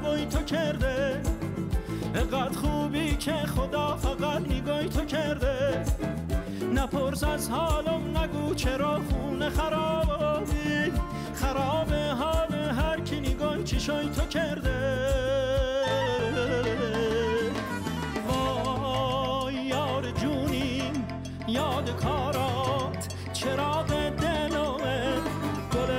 هوای تو کرده، قد خوبی که خدا فقط نگاهی تو کرده. نپرس از حالم نگو چرا خونه خرابی، خراب حال هر کی نگاه چشای تو کرده. وای یار جونی یاد کارات، چراغ دلمه گل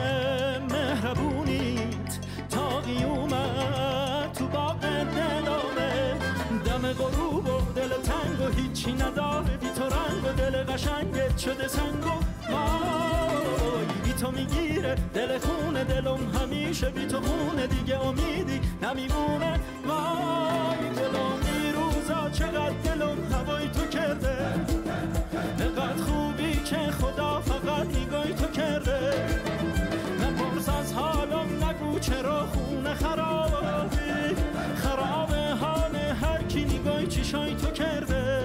مهربونیت تا قیومت تو باغ دلمه. دم غروب و دل تنگ و هیچی نداره بی تو رنگ و دل قشنگت شده سنگ و وای بی تو میگیره دل خونه دلم همیشه بی تو خونه دیگه امیدی نمیمونه. وای دلم این روزا چقدر دلم هوای تو کرده، قد خوبی که خدا فقط نگاهی تو کرده. نپرس از حالم نگو چرا خونه خرابی، خراب حال هر کی نگاهی چشای تو کرده.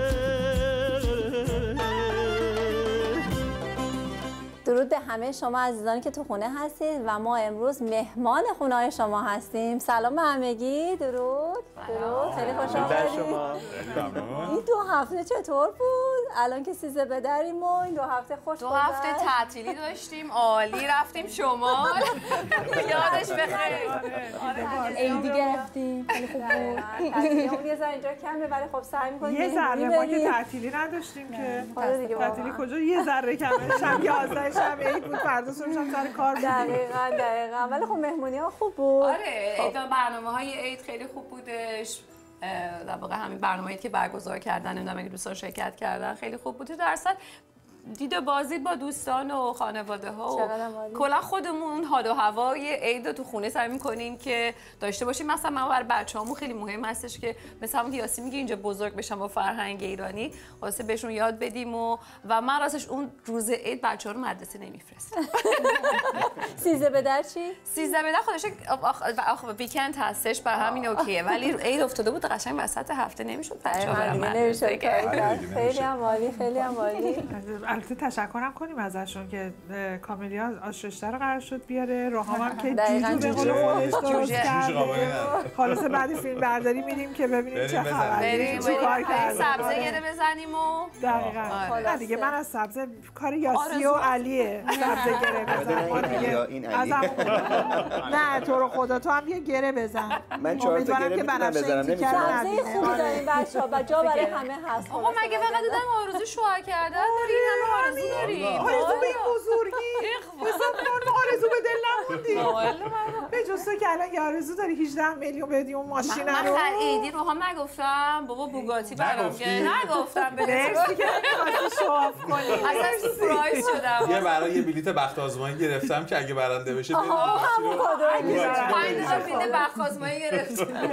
درود به همه شما عزیزانی که تو خونه هستید و ما امروز مهمان خونه شما هستیم. سلام به همگی. درود. خیلی خوش آمدید. این 2 هفته چطور بود؟ الان که 13 بدریم و این 2 هفته خوش گذشت. 2 هفته تعطیلی داشتیم، عالی، رفتیم شمال. یادش بخیر. عیدی گرفتیم. خیلی خوب بود. تعطیلیمون یه ذره اینجا کمه ولی خب سعی می‌کنیم یه ذره ما که تعطیلی نداشتیم که. تعطیلی کجا یه ذره کمه. شب 11 شب عید بود، فردا صبحش هم سر کار بود. دقیقاً ولی خب مهمونی‌ها خوب بود. آره، برنامه‌های عید خیلی خوب بودش. در واقع همین برنامه‌ای که برگزار کردن، نمیدونم اگه دوستان شرکت کردن خیلی خوب بود. در اصل دید و بازدید با دوستان و خانواده ها و کلا خودمون حال و هوای عید رو تو خونه سعی می‌کنیم که داشته باشیم. مثلا من برای بچه‌هامون خیلی مهم هستش که مثلا همون یاسی میگه اینجا بزرگ بشن با فرهنگ ایرانی، واسه بهشون یاد بدیم و من راستش اون روز عید بچه‌ها رو مدرسه نمیفرستم. 13 بدر چی؟ 13 بدر خودش ویکند هستش، برای همین اوکیه، ولی عید افتاده بود قشنگ وسط هفته نمیشد بچه‌ها برن مدرسه. خیلی هم عالی، خیلی هم عالی. البته تشکرم کنیم ازشون که کاملیا آشرشته رو قرار شد بیاره، روحام هم که جوجو به قول خودش درست کرده. خلاص بعد فیلم برداری میریم که ببینیم چه خبره، چی کار کردن. سبزه گره بزنیم و دقیقاً. نه دیگه من از سبزه کار یاسی و علیه، سبزه گره بزن. نه تو رو خدا تو هم یه گره بزن. من 4 تا گره میتونم بزنم. سبزه خوبی داریم بچه‌ها و جا برای همه هست. آقا مگه فقط دادم آرزو شوهر کردن دارین؟ همه آرزو دارین. آرزو به بزرگی حساب کن، آرزو به دل نموندی. به جز تو که الان یه آرزو داری 18 میلیون بدی اون ماشین رو. من عیدی رو هم نگفتم بابا بوگاتی برام نگفتم مرسی که می‌خواستی شواف کنی. اصلا سورپرایز شدم. یه برای یه بلیت بخت آزمایی گرفتم که اگه برنده بشه بریم. همون کادو می‌ذارم. 5000 بلیت بخت آزمایی گرفتم. چشم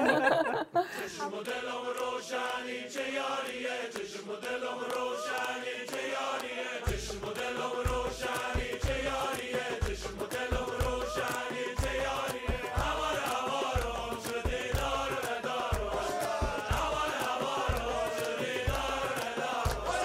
و دلم روشنی چه یاریه، چشم و دلم روشنی چه یاریه، چشم و دلم روشنی چه یاریه، چشم و دلم روشنی چه یاریه. هوار شدی دار ندار، هوار شدی دار ندار.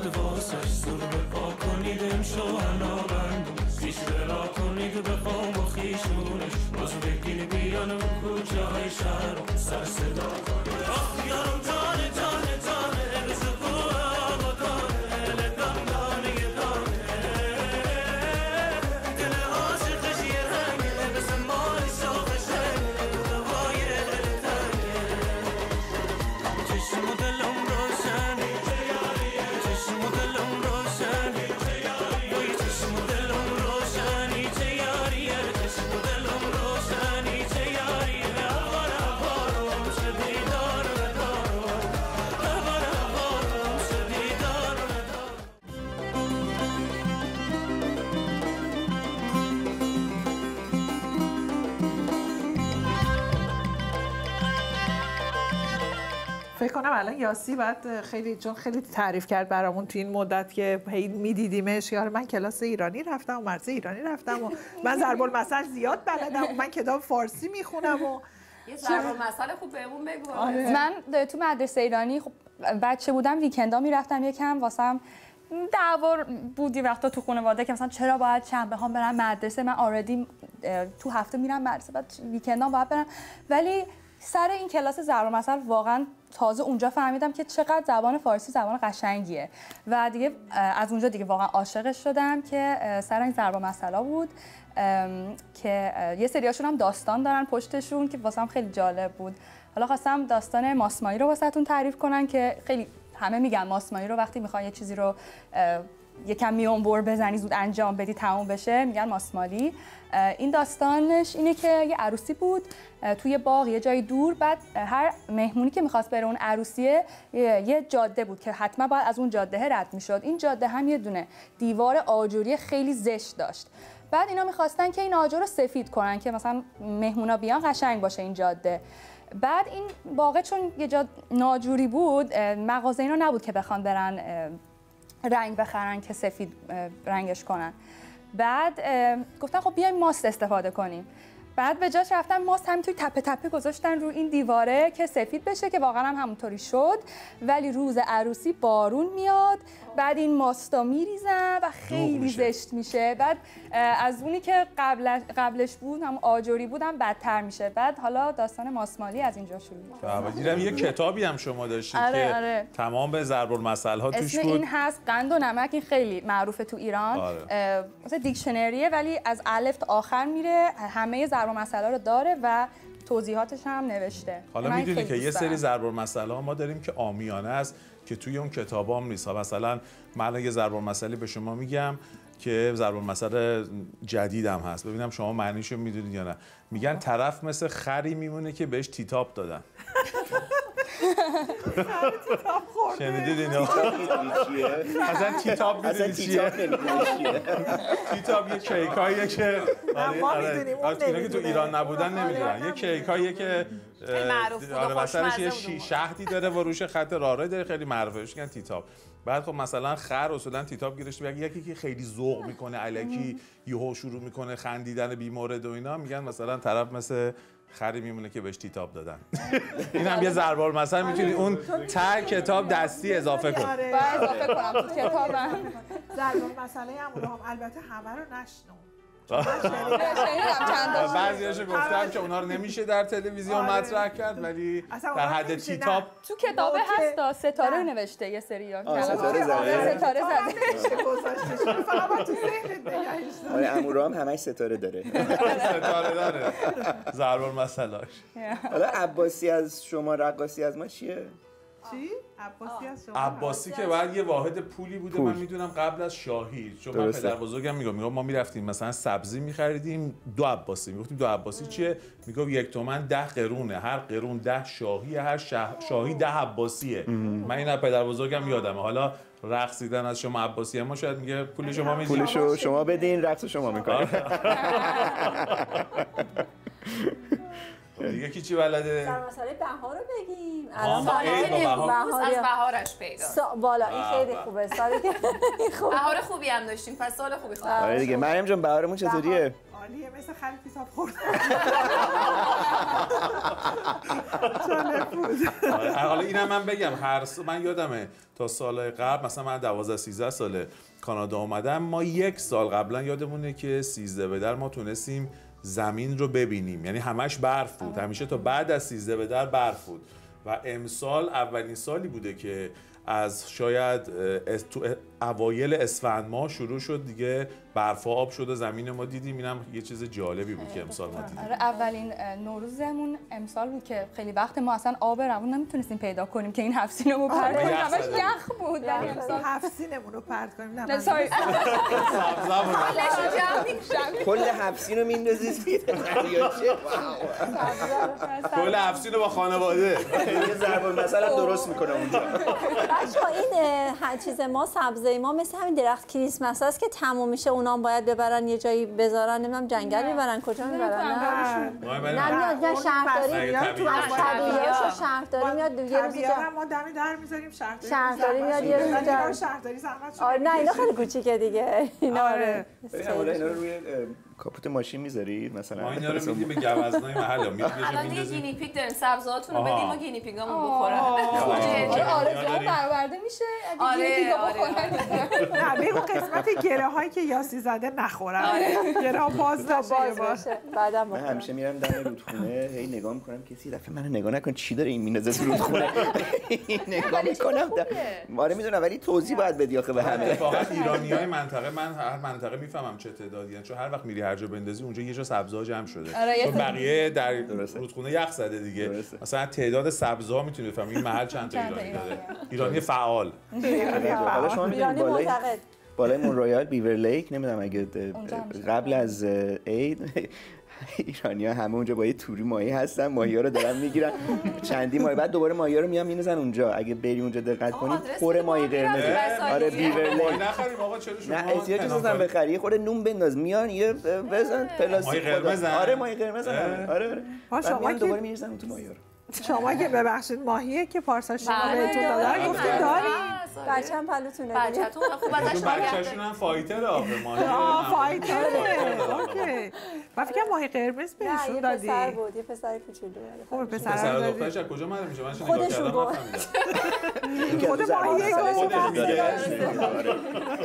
اومد واسش سر به پا کنید امشو هنابندون پیش برا کنید به قوم و خیشونش باز بگین بیان و کوچه های شهر سر صدا کنید آه یارم جانه جانه جانه رزقو آبادانه لگم دانه دانه دل عاشقش یه رنگه بسه مال شاخشه دوهای دلتنگه چشم و دلم روشنی چشم و دلم روشنی وای چشم و دلم روشنی چه یاریه چشم و دلم روشنی چه یاریه اول اولم شدی دار ندارم اول اولم شدی دار ندارم فکر کنم الان یاسی باید خیلی تعریف کرد برامون تو این مدت که هی میدیدیمش. یار من کلاس ایرانی رفتم و مرز ایرانی رفتم و من ضرب المثل زیاد بلدم و من کتاب فارسی میخونم و یه ضرب المثل خوب بهمون بگو. من تو مدرسه ایرانی خب بچه بودم ویکندا میرفتم یکم واسم دعوا بودی وقتا تو خانواده که مثلا چرا باید شنبه ها برم مدرسه. من آردی تو هفته میرم مدرسه بعد ویکندا باید برم. ولی سر این کلاس ضرب المثل واقعا تازه اونجا فهمیدم که چقدر زبان فارسی زبان قشنگیه و دیگه از اونجا دیگه واقعا عاشقش شدم که سر این ضرب المثلا بود که یه سریاشون هم داستان دارن پشتشون که واسم خیلی جالب بود. حالا خواستم داستان ماسمایی رو واسهتون تعریف کنن که خیلی همه میگن ماسمایی رو وقتی میخوان یه چیزی رو یکم میونبر بزنی زود انجام بدی تموم بشه میگن ماسمالی. این داستانش اینه که یه عروسی بود توی باغ یه جای دور. بعد هر مهمونی که میخواست بره اون عروسیه یه جاده بود که حتما باید از اون جاده رد میشد. این جاده هم یه دونه دیوار آجوری خیلی زشت داشت. بعد اینا میخواستن که این آجر رو سفید کنن که مثلا مهمونا بیان قشنگ باشه این جاده. بعد این باغ چون یه جا ناجوری بود مغازه اینا نبود که بخوان برن رنگ بخرن که سفید رنگش کنن. بعد گفتن خب بیایم ماست استفاده کنیم. بعد به جاش رفتن ماست همینطوری تپه تپه گذاشتن رو این دیواره که سفید بشه که واقعا هم همونطوری شد. ولی روز عروسی بارون میاد بعد این ماستا میریزن و خیلی زشت میشه. بعد از اونی که قبلش بود هم آجوری بود هم بدتر میشه. بعد حالا داستان ماسمالی از اینجا شروع میشه. دیدم یه کتابی هم شما داشتید که تمام به ضرب المثل ها توش بود. اسم این هست قند و نمک. این خیلی معروفه تو ایران. مثلا دیکشنریه ولی از الف تا آخر میره همه ضرب المثل ها رو داره و توضیحاتش هم نوشته. حالا میدونی که یه سری ضرب المثل ها ما داریم که عامیانه است که توی اون کتابام نیست. مثلا من یه ضرب المثلی به شما میگم که ضرب المثل جدیدم هست ببینم شما معنیشو میدونید یا نه. میگن طرف مثل خری میمونه که بهش تیتاب دادن. شنیدید اینو؟ اصلا تیتاب میدونی چیه؟ تیتاب یه کیکاییه که اینا که تو ایران نبودن نمیدونن. یه کیکاییه که وسطش یه شهدی داره و روش خط راهرو داره خیلی معروفه میگن تیتاب. بعد خب مثلا خر اصولا تیتاب گیرش میگه یکی که خیلی ذوق میکنه الکی یهو شروع میکنه خندیدن بیمورد و اینا میگن مثلا طرف مثل خری میمونه که بهش تیتاب دادن. این هم یه ضرب المثل میتونی اون ته کتاب دستی اضافه کن. باید اضافه کنم تو کتابم. ضرب المثل هم البته همه رو نشنون. بعضیاشو گفتم که اونا رو نمیشه در تلویزیون مطرح کرد ولی در حد تیتاب تو کتابه هست. ستاره نوشته یه سریال ستاره زده فقط تو ذهنت نگهش دار. عمورو هم همش ستاره داره. ستاره داره ضرب المثلاش. حالا عباسی از شما رقاصی از ما چیه؟ چی؟ عباسی از شما؟ عباسی که بعد یه واحد پولی بوده من میدونم قبل از شاهی. چون من پدر بزرگم میگم ما میرفتیم مثلا سبزی میخریدیم 2 عباسی. میگفتیم 2 عباسی چیه؟ میگفت 1 تومن 10 قرونه. هر قرون 10 شاهیه هر شاهی 10 عباسیه. من اینا پدر بزرگم یادمه. حالا رقصیدن از شما عباسی ما شاید میگه پول شما میدید. پولشو شما بدین رقص شما میکنید. دیگه کی چی بلده؟ در مسئله بهار رو بگیم. از بهارش پیدا. بالا این خیلی خوبه. سالی که بهار خوبی هم داشتیم. پس سال خوبی خواهد. آره دیگه. مریم جان بهارمون چطوریه؟ عالیه، مثل خرید کتاب خوردن. حالا اینم من بگم من یادمه تا سالهای قبل مثلا من 12-13 ساله کانادا اومدم، ما یک سال قبلا یادمونه که 13 به در ما تونستیم زمین رو ببینیم، یعنی همش برف بود، همیشه تا بعد از 13 به در برف بود و امسال اولین سالی بوده که از شاید تو اوایل اسفند ماه شروع شد دیگه برف آب شد و زمین ما دیدیم. اینم یه چیز جالبی بود که امسال ما دیدیم. اولین نوروزمون امسال بود که خیلی وقت ما اصلا آب روون نمیتونستیم پیدا کنیم که این هفسینمون پرت کنیم، همش یخ بود. امسال هفسینمون رو پرت کنیم. نه ساری کل هفسین رو میندازید زیر دریاچه. کل هفسین رو با خانواده یه ضرب المثل درست میکنه اونجا. بچه‌ها این چیز ما سبزی ما مثل همین درخت کریسمس هست که تموم میشه اونام باید ببرن یه جایی بذارن، نمیدونم جنگل میبرن کجا میبرن. نه میاد شهرداری میاد تو طبیعیاشو شهرداری میاد یه روز ما دم در میذاریم شهرداری میاد یه روز شهرداری زحمت. آره نه اینا خیلی کوچیکه دیگه اینا. آره اینا رو روی کاپوت ماشین میذارید مثلا. ما اینا رو میدیم به گوزنای محل. الان دیگه گینی پیگ داریم، سبزاتون رو بدیم و گینی پیگامون بخورن. آرزوها برآورده میشه اگه گینی پیگا بخورن. نه بگو قسمت گره هایی که یاسی زده نخورن، گره ها باز باشه. بعدم من همیشه میرم دم رودخونه هی نگاه میکنم کسی دفعه منو نگاه نکن چی داره این میندازه تو رودخونه. نگاه میکنم. آره میدونم ولی توضیح باید بدی آخه به همه. فقط ایرانیای منطقه، من هر منطقه میفهمم چه تعدادیان، چون هر وقت میری هر جا بندازی اونجا یه جا سبزا جمع شده، چون بقیه در رودخونه یخ زده دیگه. مثلا تعداد سبزا میتونی بفهمی این محل چند تا ایرانی داره. ایرانی فعال. حالا شما میدونید بالای مون رویال بیور لیک، نمیدونم اگه قبل از عید ایرانی‌ها همه اونجا با یه توری ماهی هستن، ماهی‌ها رو دارن میگیرن چندی ماهی، بعد دوباره ماهی‌ها رو میان می‌نزنن اونجا. اگه بری اونجا دقت کنید پر ماهی قرمز. آره بیور لیک. نخریم آقا چرا شما؟ نه احتیاج نیستن بخری، خود نون بنداز میان یه بزن پلاستیک. ماهی قرمز. آره ماهی قرمز. آره. شما دوباره می‌ریزن تو ماهی‌ها. شما که ببخشید ماهیه که پارسال شما بهتون دادن گفتید دارید بچه‌م پلوتونه بچه‌تون خوب ازش بچه‌شون هم فایتر آخه ماهی. فایتره. اوکی. من فکر کنم ماهی قرمز بهشون دادی. یه پسر بود، یه پسر کوچولو. خوبه پسر دخترش از کجا معلوم میشه؟ من نگاه کردم نفهمیدم. خود ماهیه گفت.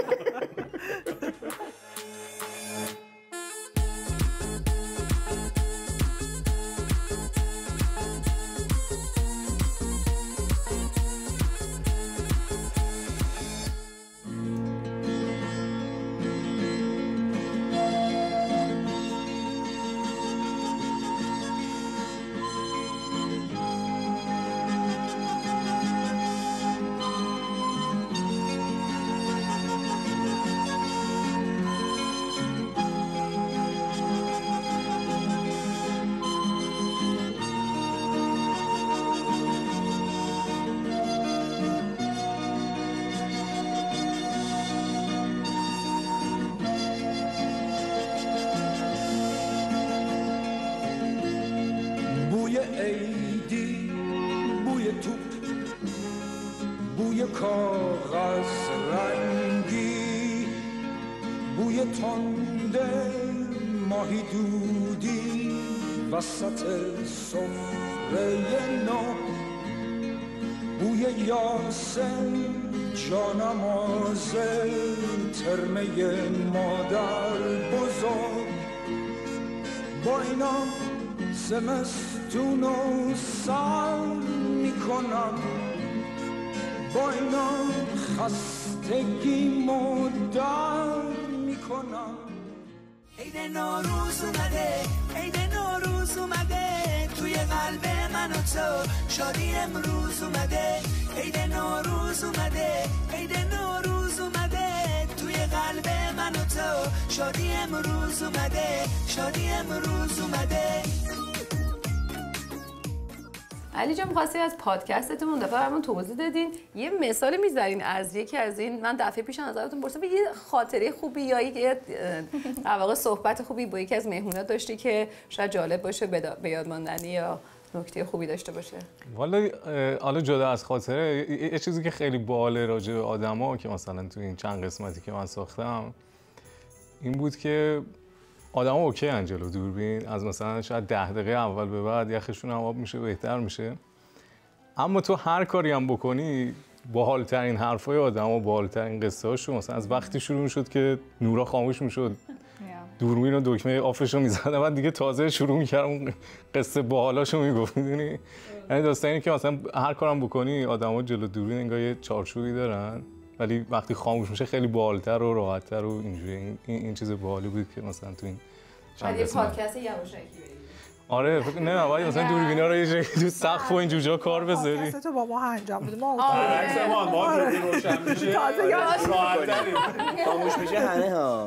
بوی عیدی، بوی توپ، بوی کاغذ رنگی، بوی تنده ماهی دودی وسط سفره نو، بوی یاسم جانماز ترمه مادر بزرگ. با اینا زمستون رو سر میکنم، با اینا خستگیمو در میکنم. عید نوروز اومده، عید نوروز اومده، توی قلب من و تو شادی امروز اومده. عید نوروز اومده، عید نوروز اومده، توی قلب من و تو شادی امروز اومده، شادی امروز اومده. علی جان می‌خواستی از پادکستتون اون دفعه برامون توضیح دادین، یه مثال می‌ذارین از یکی از این، من دفعه پیش نظرتون پرسیدم یه خاطره خوبی یا یه در واقع صحبت خوبی با یکی از مهمونا داشتی که شاید جالب باشه به یاد ماندنی یا نکته خوبی داشته باشه؟ والا حالا جدا از خاطره، یه چیزی که خیلی باحال راجع به آدما که مثلا تو این چند قسمتی که من ساختم این بود که آدما اوکی ان جلو دوربین، از مثلا شاید 10 دقیقه اول به بعد یخشون هم آب میشه، بهتر میشه، اما تو هر کاری هم بکنی باحال‌ترین حرفای آدما، باحال‌ترین قصه هاشون مثلا از وقتی شروع میشد که نورا خاموش میشد، دوربین و دکمه آفشو میزدم، بعد دیگه تازه شروع میکردم اون قصه باحالاشو میگفت، میدونی؟ یعنی داستانی که مثلا هر کارم بکنی آدما جلو دوربین انگار یه چارچوبی دارن، ولی وقتی خاموش میشه خیلی باحال‌تر و راحت‌تر و اینجوری. این چیز باحالی بود که مثلا تو این چند قسمت پادکست یواشکی آره فکر نه باید مثلا دوربینا رو یه جایی تو سقف و این جوجا کار بذاری. پادکست تو با ما انجام بدیم. ما دوربین روشن میشه راحت‌تریم، خاموش میشه همه ها.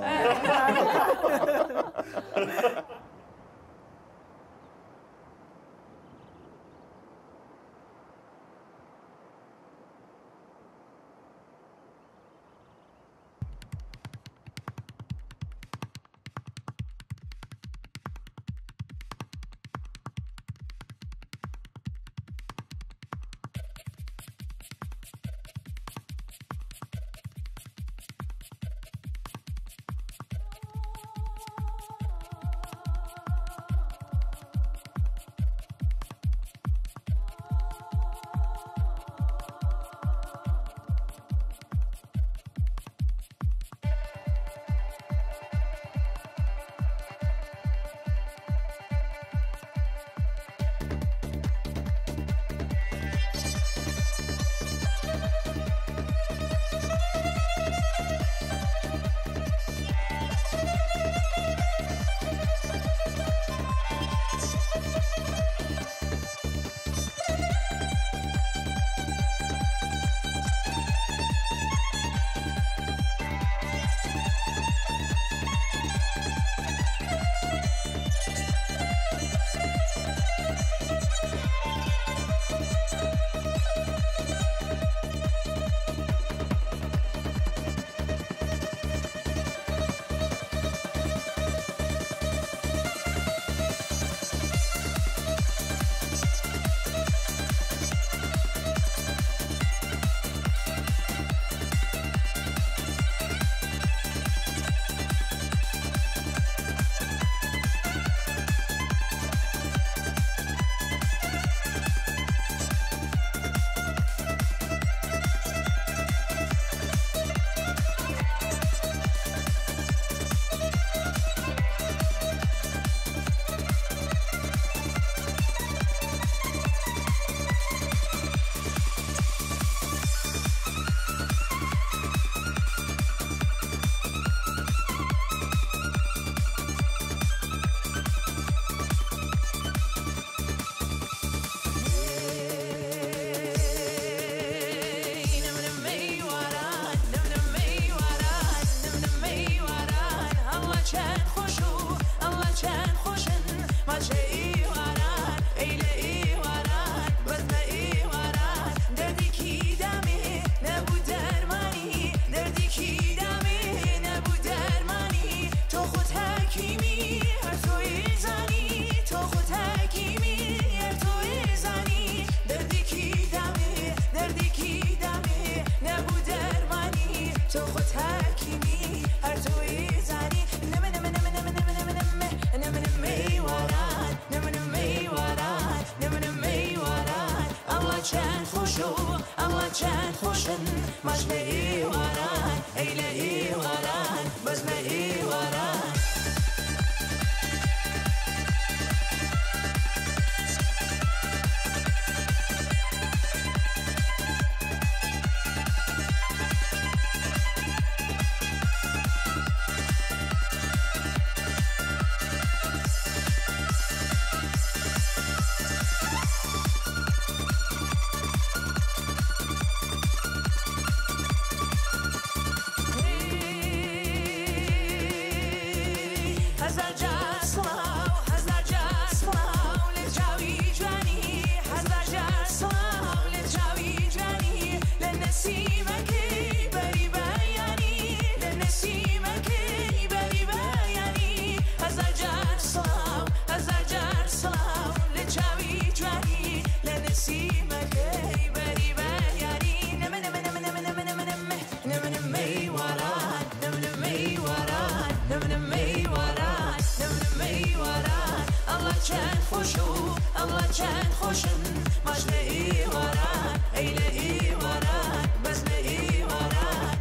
چند خوشم مجل ایوارد ایل ایوارد بزل ایوارد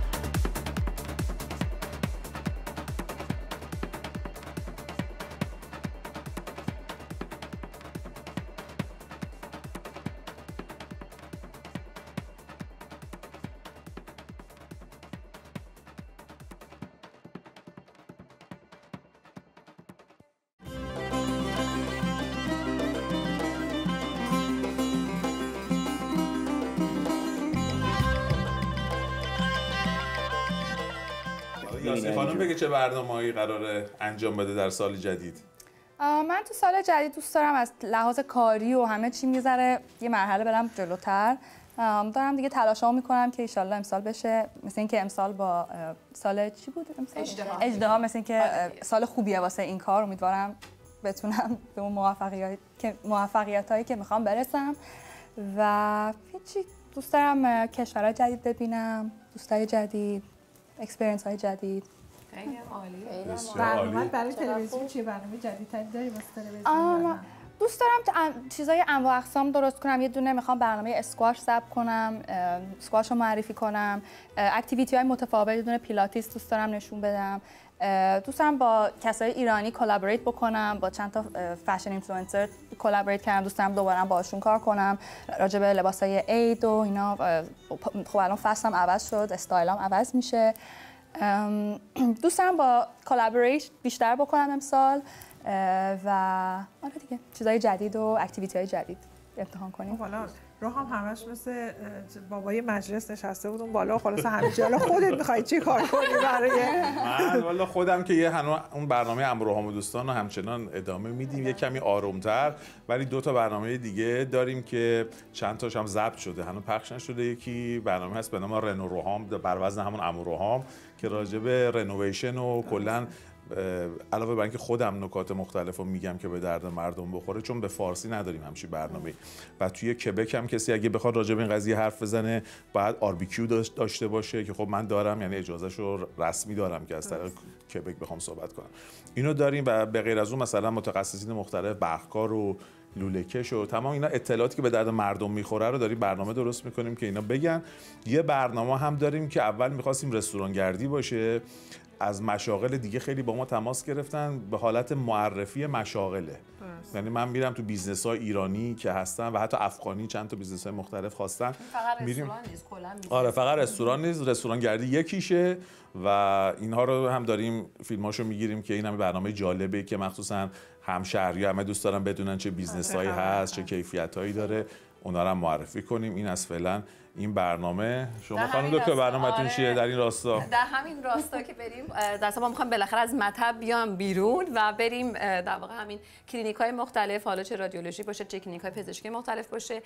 یاسمین خانم بگه چه برنامه‌ای قراره انجام بده در سال جدید؟ من تو سال جدید دوست دارم از لحاظ کاری و همه چی میذاره یه مرحله برم جلوتر. دارم دیگه تلاشامو میکنم که ایشالله امسال بشه مثل اینکه امسال با سال چی بود؟ اژدها مثل اینکه سال خوبیه واسه این کار. امیدوارم بتونم به اون موفقیتایی که میخوام برسم و هیچی. دوست دارم کشورهای جدید ببینم، دوستای جدید، اکسپریانس های جدید. خیلی عالی. برنامه برای تلویزیون چیه؟ برنامه جدیدتری داری واسه تلویزیون؟ دوست دارم چیزای انواع اقسام درست کنم. یه دونه میخوام برنامه اسکواش ضبط کنم، اسکواش رو معرفی کنم، اکتیویتی های متفاوت، یه دونه پیلاتیس دوست دارم نشون بدم. دوست دارم با کسای ایرانی کلابریت بکنم، با چند تا فشن اینفلوئنسر کلابریت کردم. دوست دارم دوباره باهاشون کار کنم راجع به لباسای عید و اینا. خب الان فصلم عوض شد، استایلام عوض میشه. دوست دارم با کلابریت بیشتر بکنم امسال و آره دیگه چیزای جدید و اکتیویتی های جدید امتحان کنیم. حالا روحام همش مثل بابای مجلس نشسته بود اون بالا و خلاص همیشه حالا خودت می‌خوای چی کار کنی برای من والا خودم که یه هنوز اون برنامه امروهام و دوستان رو همچنان ادامه میدیم، یه کمی آرومتر، ولی 2 تا برنامه دیگه داریم که چند تاش هم ضبط شده هنوز پخش نشده. یکی برنامه هست به نام رنو روهام بر وزن همون امروهام که راجع به رنوویشن و کلا علاوه بر اینکه خودم نکات مختلف رو میگم که به درد مردم بخوره، چون به فارسی نداریم همچین برنامه و توی کبک هم کسی اگه بخواد راجع به این قضیه حرف بزنه باید آربیکیو داشته باشه که خب من دارم، یعنی اجازهش رو رسمی دارم که از طریق کبک بخوام صحبت کنم. اینو داریم و به غیر از اون مثلا متخصصین مختلف برقکار و لوله‌کش و تمام اینا اطلاعاتی که به درد مردم میخوره رو داریم برنامه درست میکنیم که اینا بگن. یه برنامه هم داریم که اول میخواستیم رستورانگردی باشه، از مشاغل دیگه خیلی با ما تماس گرفتن به حالت معرفی مشاغله. یعنی من میرم تو بیزنس‌های ایرانی که هستن و حتی افغانی چند تا بیزنس‌های مختلف خواستن، فقط رستوران نیست کلا. آره فقط رستوران نیست، رستورانگردی یکیشه و اینها رو هم داریم فیلماشو میگیریم که این هم برنامه جالبه که مخصوصا همشهری‌ها همه دوست دارن بدونن چه بیزنس‌هایی هست، چه کیفیت‌هایی داره، اونا رو هم معرفی کنیم. این از فعلا این برنامه. شما خانم دکتر برنامه‌تون چیه در این راستا؟ در همین راستا که بریم در ما می‌خوایم بالاخره از مطب بیام بیرون و بریم در واقع همین کلینیک‌های مختلف، حالا چه رادیولوژی باشه چه کلینیک‌های پزشکی مختلف باشه،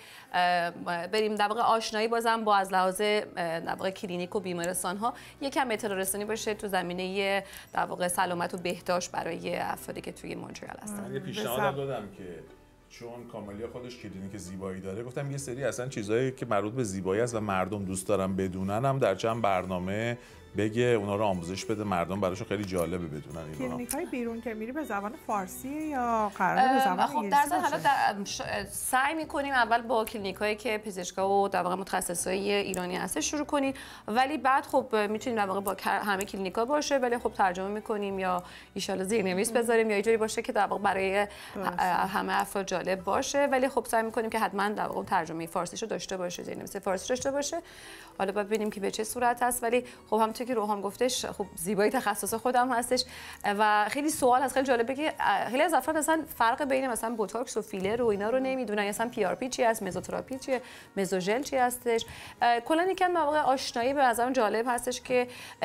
بریم در واقع آشنایی بازم با از لحاظ در واقع کلینیک و بیمارستان‌ها یکم اطلاع رسانی باشه تو زمینه در واقع سلامت و بهداشت برای افرادی که توی مونترال هستن. یه پیشنهاد دادم که چون کامالیا خودش کلینیک زیبایی داره، گفتم یه سری اصلا چیزایی که مربوط به زیبایی است و مردم دوست دارن بدونن هم در چند برنامه بگه، اونا رو آموزش بده، مردم براشون خیلی جالبه بدونن اینا. کلینیک‌های بیرون که میری به زبان فارسی یا قراره به زبان انگلیسی؟ خب در حالا سعی می‌کنیم اول با کلینیک‌هایی که پزشکا و در واقع متخصصای ایرانی هست شروع کنیم، ولی بعد خب میتونیم در واقع با همه کلینیک‌ها باشه، ولی خب ترجمه می‌کنیم یا ان شاءالله زیرنویس بذاریم یا یه جوری باشه که در واقع برای همه افراد جالب باشه، ولی خب سعی می‌کنیم که حتما در واقع ترجمه فارسیشو داشته باشه، زیرنویس فارسی داشته باشه. حالا بعد ببینیم که به چه صورت هست، ولی خب همونطور که روحان گفتش خب زیبایی تخصص خودم هستش و خیلی سوال هست. خیلی جالبه که خیلی از افراد اصلا فرق بین مثلا بوتاکس و فیلر و اینا رو نمیدونن، اصلا پی آر پی چی است، مزوتراپی چیه، مزوژل چی هستش. کلا یکم در واقع آشنایی به نظرم جالب هستش که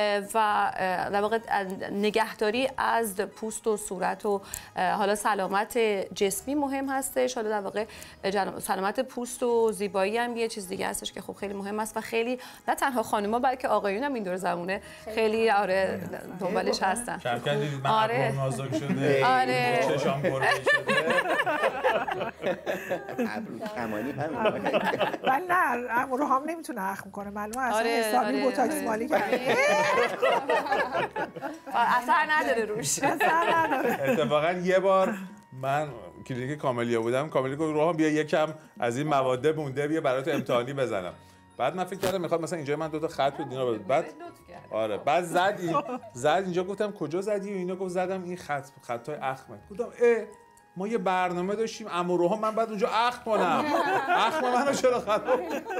و در واقع نگهداری از پوست و صورت و حالا سلامت جسمی مهم هستش. حالا در واقع سلامت پوست و زیبایی هم یه چیز دیگه هستش که خب خیلی مهم است و خیلی نه تنها خانم‌ها بلکه آقایون هم این دور زمونه خیلی آره دنبالش هستن. کمکن دیدید من آره نازک شده، آره چشام گربه شده، ابرو کمانی هم. ولی نه روحام نمیتونه اخم کنه، معلومه اصلا حسابی بوتاکس مالی کرده، اثر نداره روش. اتفاقا یه بار من کلینیک کاملیا بودم، کاملیا گفت روحان بیا یکم از این مواد مونده بیا برات امتحانی بزنم. بعد من فکر کردم میخواد مثلا اینجا من 2 تا خط رو دینا بده. بعد آره بعد زد اینجا گفتم کجا زدی و اینا گفت زدم این خطای اخمه. گفتم ما یه برنامه داشتیم اما روحان من بعد اونجا اخم کنم. اخم منو چرا خراب؟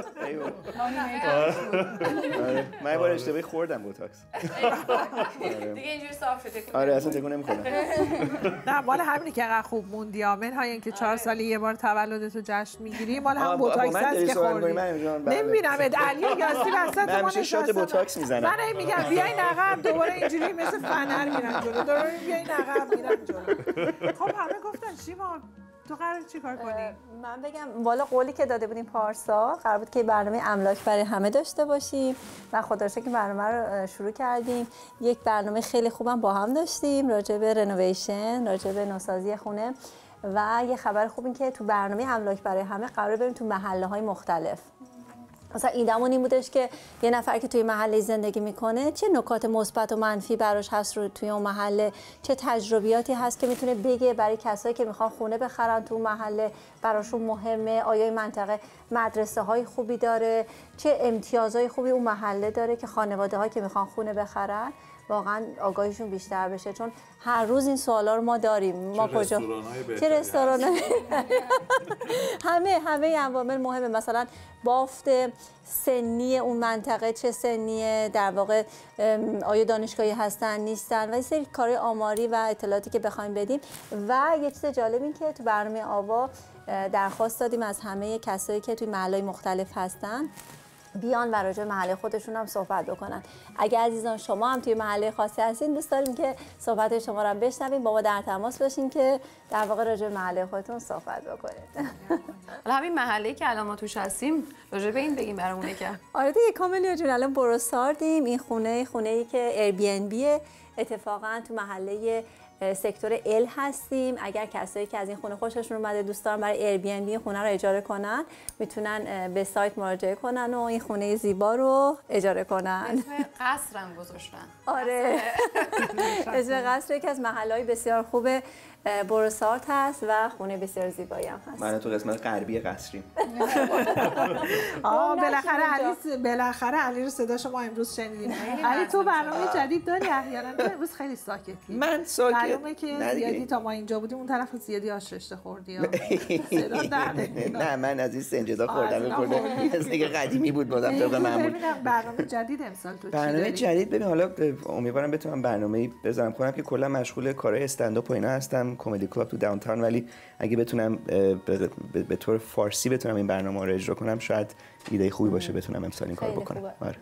من یه بار اشتباهی خوردم بوتاکس. دیگه اینجوری صاف شده. آره اصلا تکون نمی‌خورم. نه مال همینی که انقدر خوب موندی ها، منهای اینکه 4 سالی یه بار تولدتو جشن میگیری مال هم بوتاکس هست که خوردی. نمی‌بینم علی و یاسی وسط ما همیشه شات بوتاکس میزنم. من میگم بیاین عقب دوباره اینجوری مثل فنر میرم جلو، دوباره بیاین عقب میرم جلو. خب همه گفتن شیما تو قرار چیکار کنی؟ من بگم والا قولی که داده بودیم پارسا قرار بود که برنامه املاک برای همه داشته باشیم و خدا رو شکر برنامه رو شروع کردیم. یک برنامه خیلی خوبم با هم داشتیم راجع به رنوویشن، راجع به نوسازی خونه و یه خبر خوب این که تو برنامه املاک برای همه قرار بریم تو محله‌های مختلف. مثلا ایدمون این بودش که یه نفر که توی محله زندگی میکنه چه نکات مثبت و منفی براش هست رو توی اون محله، چه تجربیاتی هست که میتونه بگه برای کسایی که میخوان خونه بخرن تو محله براشون مهمه، آیا این منطقه مدرسه های خوبی داره، چه امتیازهای خوبی اون محله داره که خانواده هایی که میخوان خونه بخرن واقعا آگاهیشون بیشتر بشه. چون هر روز این سوالا رو ما داریم. ما کجا چه رستوران همه عوامل مهمه. مثلا بافت سنی اون منطقه چه سنیه، در واقع آیا دانشگاهی هستن نیستن و یه سری کارهای آماری و اطلاعاتی که بخوایم بدیم. و یه چیز جالب این که تو برنامه آوا درخواست دادیم از همه کسایی که توی محله‌های مختلف هستن بیان و راجع به محله خودشون هم صحبت بکنن. اگر عزیزان شما هم توی محله خاصی هستین دوست داریم که صحبت شما رو هم بشنویم، با ما در تماس باشین که در واقع راجع به محله خودتون صحبت بکنید. حالا همین محله‌ای که الان ما توش هستیم راجع به این بگیم برامونه که آره دیگه کاملیا جون الان بروساردیم. این خونه‌ای که ایر بی ان بیه، اتفاقا تو محله سکتور ال هستیم. اگر کسایی که از این خونه خوششون اومده دوست دارن برای ایر بی ان بی خونه رو اجاره کنن میتونن به سایت مراجعه کنن و این خونه زیبا رو اجاره کنن. اسم قصرم گذاشتن. آره اسم قصر یکی از محله‌های بسیار خوب بروسارد هست و خونه بسیار زیبایی هم هست. من تو قسمت غربی قصریم. بالاخره علی رو صداشو ما امروز شنیدیم. علی تو برنامه جدید داری احیانا؟ امروز خیلی ساکتی. من ساکت. معلومه که زیادی تا ما اینجا بودیم اون طرف زیادی آش رشته خوردی. صدا نه من از این سنجدا خوردم از دیگه قدیمی بود بازم طبق معمول. ببینم برنامه جدید امسال تو چی داری؟ برنامه جدید ببین حالا امیدوارم بتونم برنامه‌ای بذارم کنم که کلا مشغول کارهای استندآپ و اینا هستم، کمدی کلاب تو داونتاون، ولی اگه بتونم به طور فارسی بتونم این برنامه رو اجرا کنم شاید ایده خوبی باشه بتونم امسال این کارو بکنم. آره.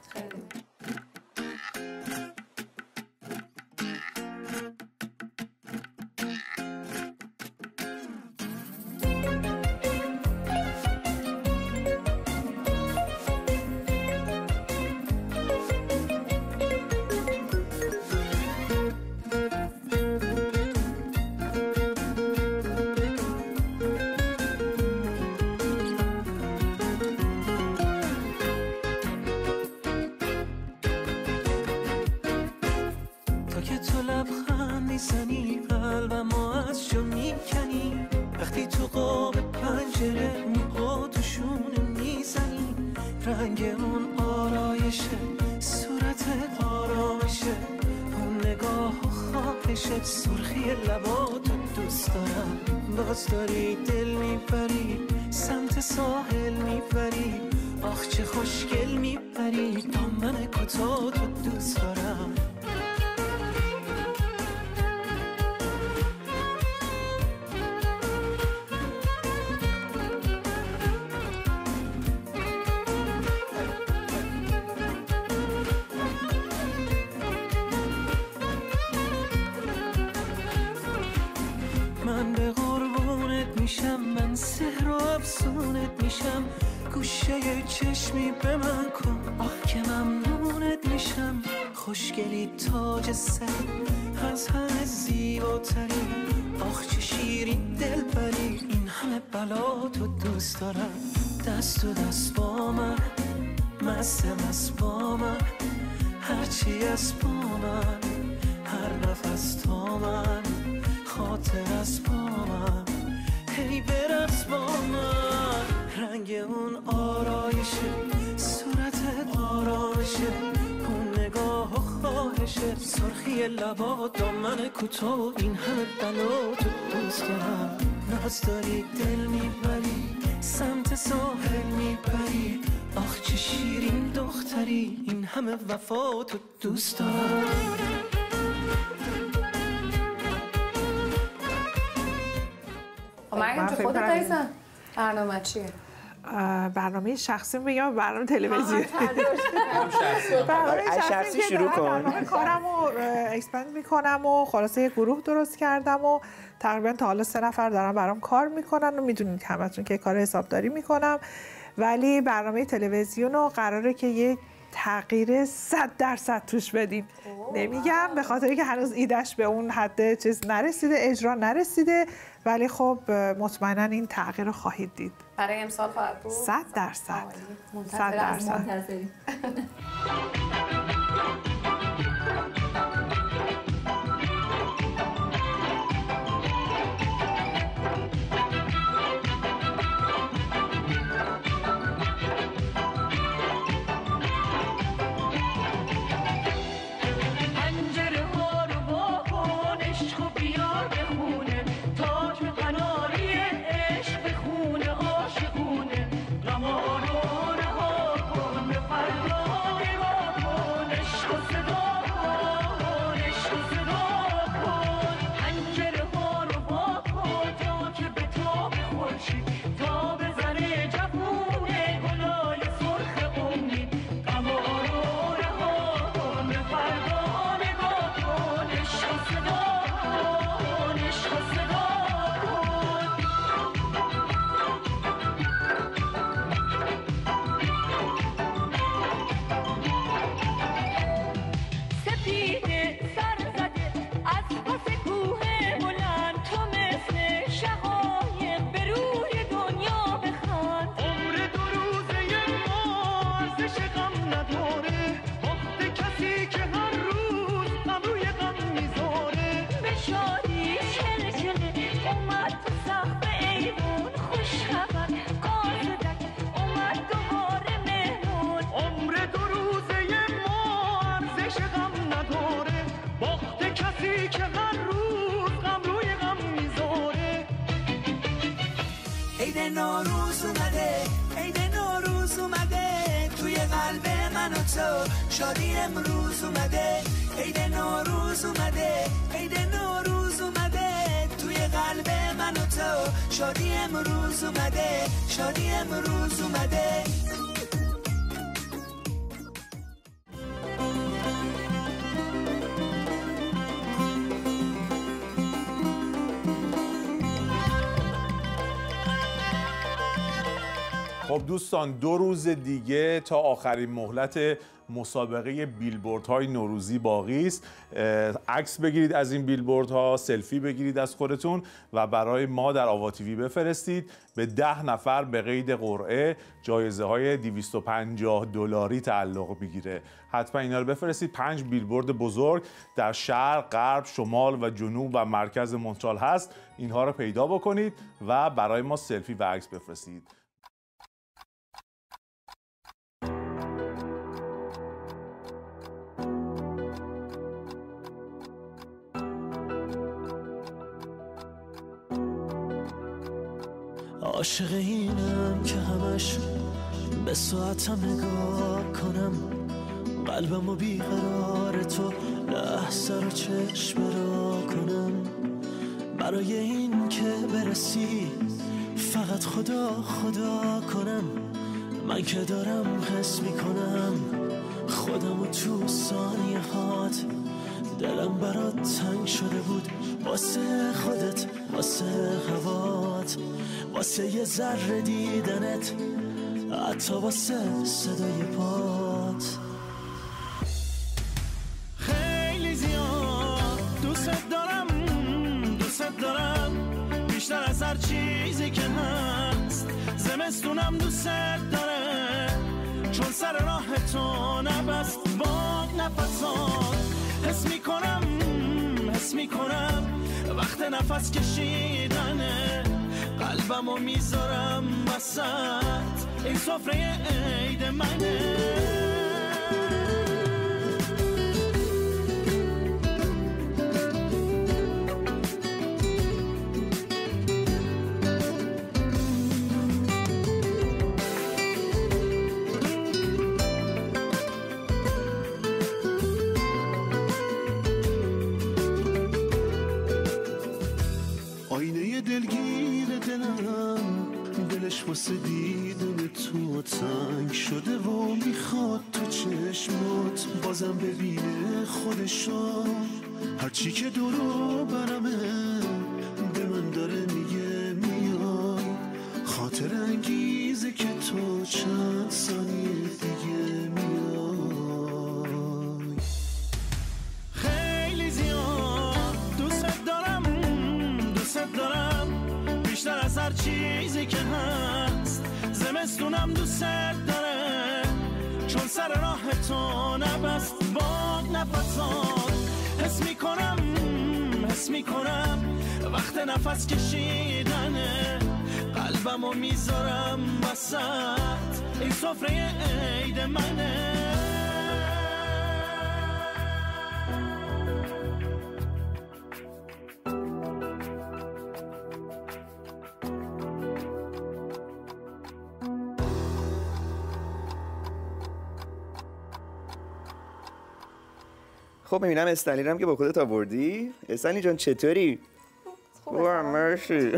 سرخی لباتو دوست دارم، باز داری دل میبری سمت ساحل میبری، آخ چه خوشگل میبری دامن کتاتو دوست دارم. من به قربونت میشم، من سحر و افسونت میشم، گوشه چشمی به من کن آخ که ممنونت میشم. خوشگلی تاج سر از همه زیباتری، آخ چه شیرین دل بری، این همه بلا تو دوست دارم. دست و دست با من مست با من، هرچی از با من، هر نفس تا من، خاطر از با من، بری برقص با من، رنگ اون آرایشه، صورتت آرامشه، اون نگاه و خواهشه، سرخی لبا دامن کوتاه، این همه بلا تو دوست دارم. ناز داری دل میبری، سمت ساحل میبری، آخ چه شیرین دختری، این همه وفا تو دوست دارم. مریم تو خودت عزیزم برنامه چیه؟ برنامه شخصی میگم برنامه تلویزیونی. برنامه شخصی شروع کن. کارمو اکسپند میکنم و خلاصه یه گروه درست کردم و تقریبا تا حالا 3 نفر دارن برام کار میکنن و میدونید همتون که کار حسابداری میکنم، ولی برنامه تلویزیون رو قراره که یه تغییر 100% توش بدیم. نمیگم به خاطر که هنوز ایدهش به اون حد چیز نرسیده، اجرا نرسیده، ولی خب مطمئنا این تغییر رو خواهید دید. برای امسال خواهد بود 100%. 100%. شادی امروز اومده، عید نوروز اومده، عید نوروز اومده توی قلب من و تو، شادی امروز اومده، شادی امروز اومده. خب دوستان 2 روز دیگه تا آخرین مهلت مسابقه بیلبوردهای نوروزی باقی است. عکس بگیرید از این بیلبوردها، سلفی بگیرید از خودتون و برای ما در آوا تیوی بفرستید. به 10 نفر به قید قرعه جایزه های $250 تعلق میگیره. حتما اینا رو بفرستید. 5 بیلبورد بزرگ در شرق، غرب، شمال و جنوب و مرکز مونترال هست. اینها رو پیدا بکنید و برای ما سلفی و عکس بفرستید. عاشق اینم که همش به ساعتم نگاه کنم، قلبمو بیقرار تو لحظه رو چشم را کنم، برای این که برسی فقط خدا خدا کنم، من که دارم حس میکنم خودمو تو ثانیه هات، دلم برات تنگ شده بود واسه خودت، واسه هوات، واسه یه ذره دیدنت، حتی واسه صدای پات. خیلی زیاد دوست دارم، دوست دارم بیشتر از هر چیزی که هست. زمستونم دوست داره چون سر راه تو نبست باد نفسات. حس میکنم وقت نفس کشیدنه، قلبمو میذارم وسط این سفره عید منه. واسه دیدن تو تنگ شده و میخواد تو چشمات بازم ببینه خودشو. هرچی که دورو برمه به من داره میگه میای، خاطر انگیزه که تو چند ثانیه دیگه میای. خیلی زیاد دوست دارم بیشتر از هر چیزی که هست. زمستونم دوست داره چون سر راه تو نبست باد نفسات. حس میکنم وقت نفس کشیدنه، قلبمو میذارم وسط این سفره عید منه. خب میبینم استنلی هم که با خودت آوردی. استنلی جان چطوری؟ خوبه مرسی.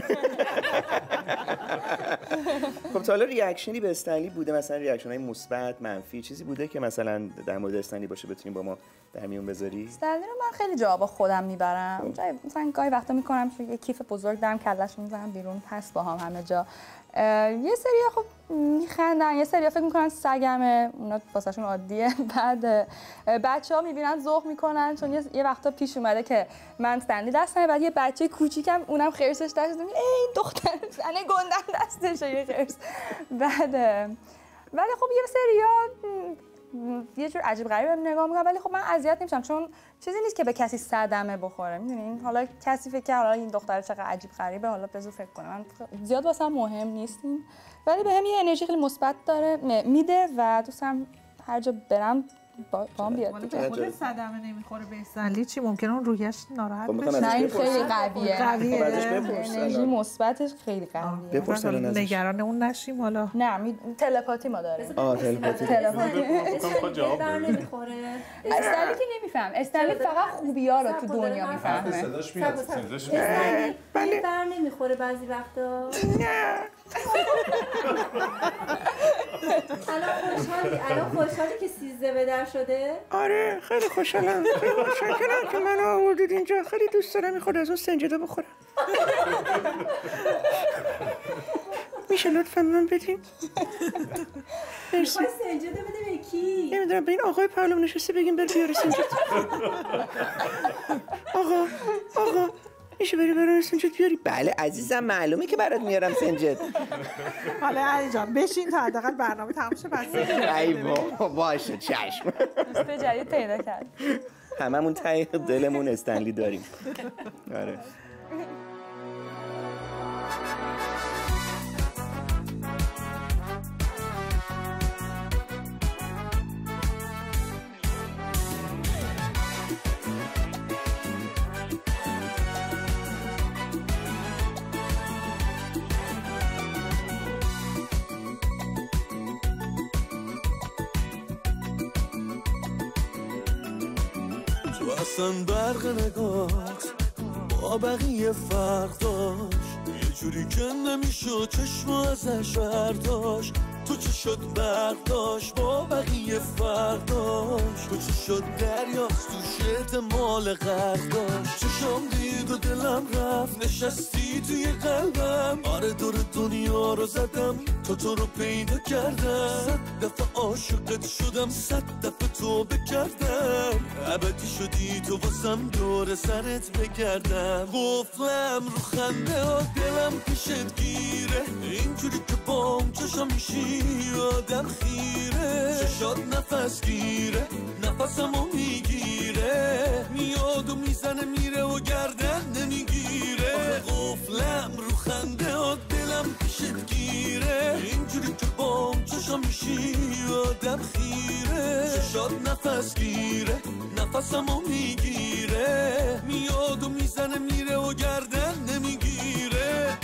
خب تا حالا ریاکشنی به استنلی بوده، مثلا ریاکشن های مثبت منفی چیزی بوده که مثلا در مورد استنلی باشه بتونیم با ما در میون بذاری؟ استنلی رو من خیلی جا با خودم میبرم. مثلا گاهی وقتا میکنم یه کیف بزرگ دارم کله‌شو میزنم بیرون پس با هم همه جا. یه سریا خب میخندن، یه سریا فکر میکنن سگمه، اونا واسهشون عادیه. بعد بچه‌ها میبینن ذوق میکنن، چون یه وقتا پیش اومده که من استنلی دستمه، بعد یه بچه کوچیکم اونم خرسش دستش میگه ای دختر زنه گندن دستشه یه خرس. بعد ولی خب یه سریا یه جور عجیب غریبه نگاه میکنم، ولی خب من اذیت نمیشم چون چیزی نیست که به کسی صدمه بخوره. میدونین حالا کسی فکر کنه حالا این دختره چقدر عجیب غریبه، حالا بذار فکر کنم. من زیاد واسم مهم نیستیم، ولی بهم یه انرژی خیلی مثبت داره میده و دوستم هر جا برم بام بیاد دیگه. خود صدمه نمیخوره به استنلی چی ممکنه اون روحیش ناراحت بشه؟ نه این خیلی قویه. انرژی مثبتش خیلی قویه. بپرسن نگران اون نشیم حالا. نه تلپاتی ما داریم. تلپاتی. استنلی نمیخوره. استنلی که نمیفهم. استنلی فقط خوبی‌ها رو تو دنیا میفهمه. صداش میاد. استنلی بر نمیخوره بعضی وقتا. نه. الان خوشحالی که 13 به در شده؟ آره خیلی خوشحالم. خیلی متشکرم که منو آوردید اینجا. خیلی دوست دارم میخواد از اون سنجده بخورم. میشه لطفا من بدین؟ مرسی. سنجده بده به کی؟ نمیدونم به این آقای پهلوان نشسته بگیم بر بیاره سنجده. آقا میشه بری برای سنجد بیاری؟ بله عزیزم معلومه که برات میارم سنجد. حالا علی جان بشین تا حداقل برنامه تموم شه پس. ای باشه چشم. دوست جدید پیدا کرد. هممون ته دلمون استنلی داریم. آره. اصلا برق نگاهت با بقیه فرق داشت، یه جوری که نمیشد چشم ازش برداشت. تو چه شد برق داشت با بقیه فرق داشت، تو چه شد دریاست تو شد مال غرق داشت. چشم دید و دلم رفت نشستی توی قلبم، آره دور دنیا رو زدم تو رو پیدا کردم. 100 دفعه عاشقت شدم 100 دفعه تو بکردم، ابدی شدی تو واسم دور سرت بگردم. قفلم رو خنده ها دلم پیشت گیره، اینجوری که بام چشم میشی آدم خیره. چشات نفس گیره نفسمو میگیره، میاد و میزنه میره و گردن نمیگیره. قفلم رو خنده ها دلم دلم پیشت گیره، اینجوری که بام چشم میشی آدم خیره، چشات نفس گیره نفسمو میگیره، میاد و میزنه میره و گردن نمیگیره.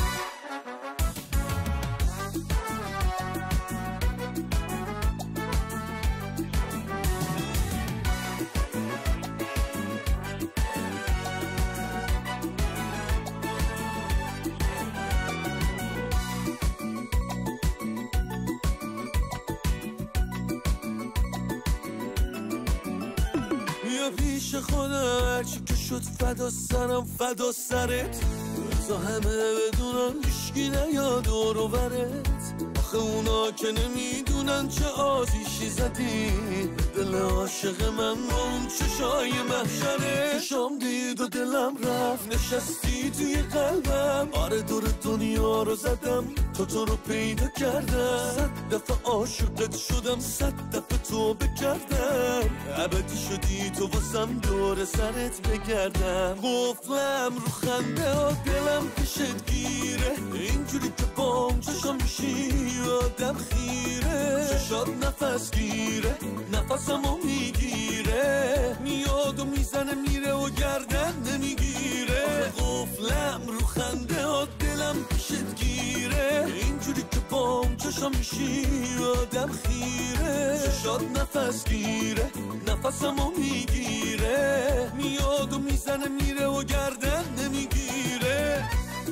پیش خودم هرچی که شد فدا سرم فدا سرت، بزا همه بدونن هیشگی نیاد دور و برت، آخه اونا که نمیدونن چه آتیشی زدی به دل عاشق من با اون چشای محشره. چشام دید و دلم رفت نشستی توی قلبم، آره دور دنیا رو زدم تو رو پیدا کردم، 100 دفعه عاشقت شدم 100 دفعه توبه کردم، ابدی شدی تو واسم دور سرت بگردم، قفلم رو خنده ها دلم پیشت گیره، اینجوری که بام چشم میشی آدم خیره، چشات نفس گیره نفسمو میگیره، میاد و میزنه میره و گردن نمیگیره، قفلم رو خنده ها دلم پیشت گیره، اینجوری که بام چشم میشی آدم خیره، چشات نفس گیره نفسمو میگیره، میاد و میزنه میره و گردن نمیگیره.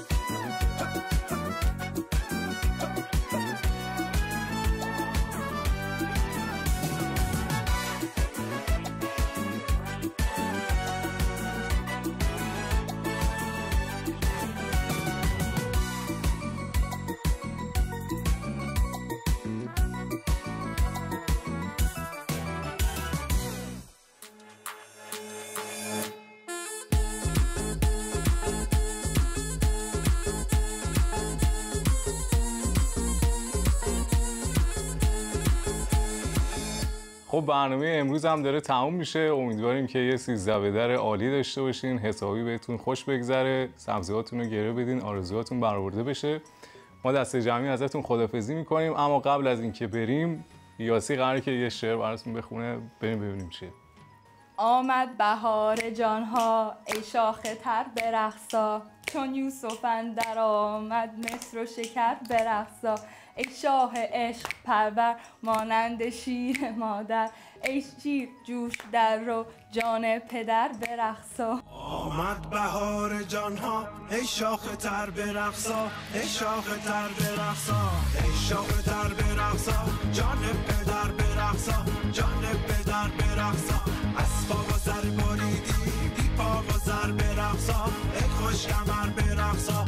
خب برنامه امروز هم داره تموم میشه. امیدواریم که یه 13 به در عالی داشته باشین، حسابی بهتون خوش بگذره، سبزیاتون رو گره بدین، آرزوهاتون برآورده بشه. ما دست جمعی ازتون خداحافظی میکنیم، اما قبل از اینکه بریم یاسی قراره که یه شعر براتون بخونه، بریم ببینیم چیه. آمد بهار جانها ای شاخ تر برقصا، چون یوسف اندر آمد مصر و شکر برقصا، ای شاه عشق پرور مانند شیر مادر، ای شیر جوش در رو جان پدر برقصا. آمد بهار جانها ای شاخ تر برقصا، ای شاخ تر برقصا، ای شاخ تر برقصا، جان پدر برقصا، جان پدر برقصا، از پا و سر بریدی بی پا و سر برقصا، ای خوش کمر برقصا.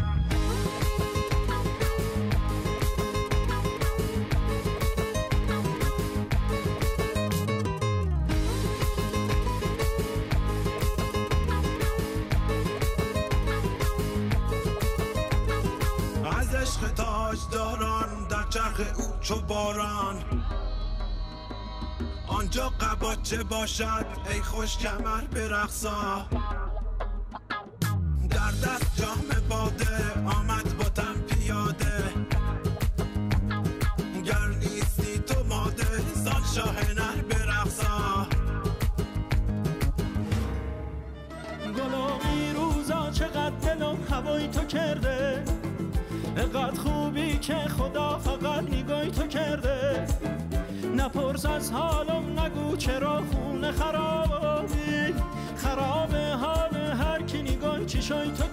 عشق تاجداران در چرخ او چو باران، آنجا قباچه باشد ای خوش کمر برقصا، در دست جام باده آمد با تن پیاده، گر نیستی تو ماده زان شاه نر برقصا. گلاغی روزا چقدر دلم هوای تو کرده، قد خوبی که خدا فقط نگاهی تو کرده، نپرس از حالم نگو چرا خونه خرابی، خراب حال هر کی نگاه چشای تو